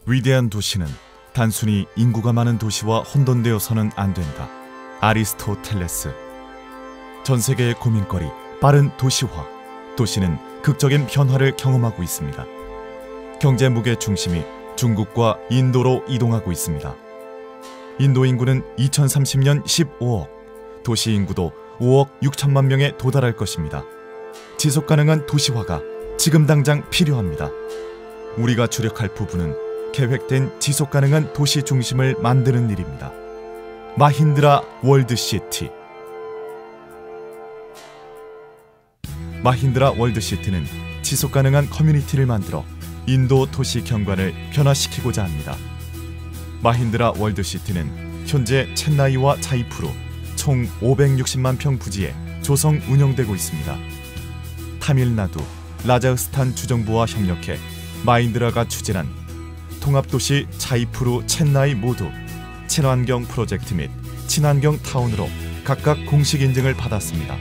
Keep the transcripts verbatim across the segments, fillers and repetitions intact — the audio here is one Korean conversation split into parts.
위대한 도시는 단순히 인구가 많은 도시와 혼돈되어서는 안 된다. 아리스토텔레스. 전 세계의 고민거리, 빠른 도시화. 도시는 극적인 변화를 경험하고 있습니다. 경제 무게 중심이 중국과 인도로 이동하고 있습니다. 인도 인구는 이천삼십 년 십오억, 도시 인구도 오억 육천만 명에 도달할 것입니다. 지속 가능한 도시화가 지금 당장 필요합니다. 우리가 주력할 부분은 계획된 지속 가능한 도시 중심을 만드는 일입니다. 마힌드라 월드시티. 마힌드라 월드시티는 지속 가능한 커뮤니티를 만들어 인도 도시 경관을 변화시키고자 합니다. 마힌드라 월드시티는 현재 첸나이와 자이푸르 총 오백육십만 평 부지에 조성 운영되고 있습니다. 타밀나두, 라자흐스탄 주정부와 협력해 마힌드라가 추진한 통합도시 자이푸르, 첸나이 모두 친환경 프로젝트 및 친환경 타운으로 각각 공식 인증을 받았습니다.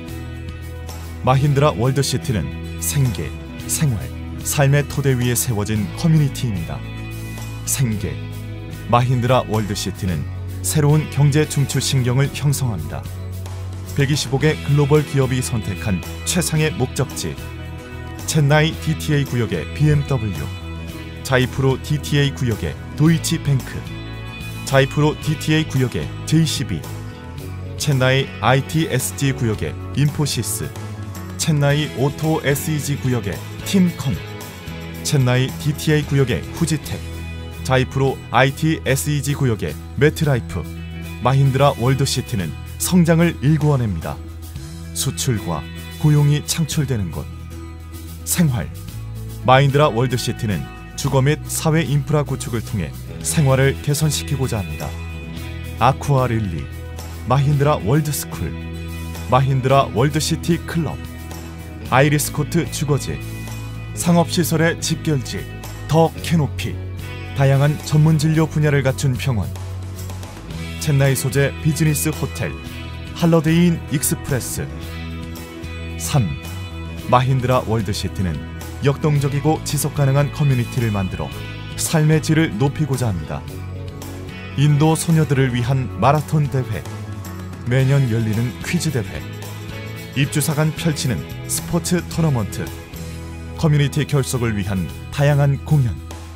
마힌드라 월드시티는 생계, 생활, 삶의 토대 위에 세워진 커뮤니티입니다. 생계. 마힌드라 월드시티는 새로운 경제 중추 신경을 형성합니다. 백이십오 개 글로벌 기업이 선택한 최상의 목적지. 첸나이 디티에이 구역의 비엠더블유, 자이푸르 디티에이 구역의 도이치뱅크, 자이푸르 디티에이 구역의 제이씨비, 첸나이 아이티에스지 구역의 인포시스, 첸나이 오토 에스이지 구역의 팀컨, 첸나이 디티에이 구역의 후지텍, 자이푸르 아이티에스이지 구역의 매트라이프. 마힌드라 월드시티는 성장을 일구어냅니다. 수출과 고용이 창출되는 곳. 생활. 마힌드라 월드시티는 주거 및 사회 인프라 구축을 통해 생활을 개선시키고자 합니다. 아쿠아릴리. 마힌드라 월드스쿨. 마힌드라 월드시티 클럽. 아이리스코트 주거지. 상업시설의 집결지. 더 캐노피. 다양한 전문 진료 분야를 갖춘 병원. 첸나이 소재 비즈니스 호텔 할러데인 익스프레스. 삼. 마힌드라 월드시티는 역동적이고 지속가능한 커뮤니티를 만들어 삶의 질을 높이고자 합니다. 인도 소녀들을 위한 마라톤 대회, 매년 열리는 퀴즈 대회, 입주사간 펼치는 스포츠 토너먼트, 커뮤니티 결속을 위한 다양한 공연.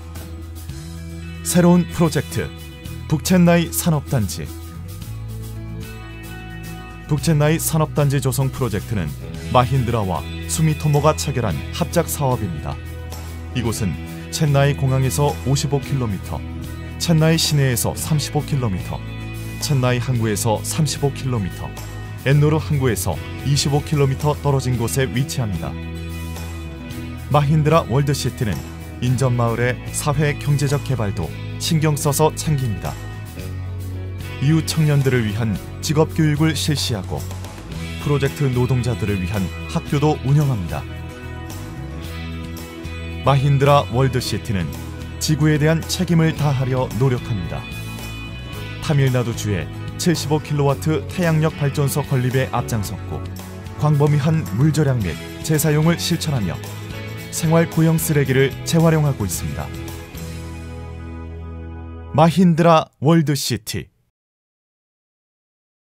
새로운 프로젝트 북첸나이 산업단지. 북첸나이 산업단지 조성 프로젝트는 마힌드라와 수미토모가 체결한 합작 사업입니다. 이곳은 첸나이 공항에서 오십오 킬로미터, 첸나이 시내에서 삼십오 킬로미터, 첸나이 항구에서 삼십오 킬로미터, 엔노르 항구에서 이십오 킬로미터 떨어진 곳에 위치합니다. 마힌드라 월드시티는 인접마을의 사회 경제적 개발도 신경 써서 챙깁니다. 이웃 청년들을 위한 직업 교육을 실시하고 프로젝트 노동자들을 위한 학교도 운영합니다. 마힌드라 월드시티는 지구에 대한 책임을 다하려 노력합니다. 타밀나두주의 칠십오 킬로와트 태양력 발전소 건립에 앞장섰고 광범위한 물 절약 및 재사용을 실천하며 생활 고형 쓰레기를 재활용하고 있습니다. 마힌드라 월드시티.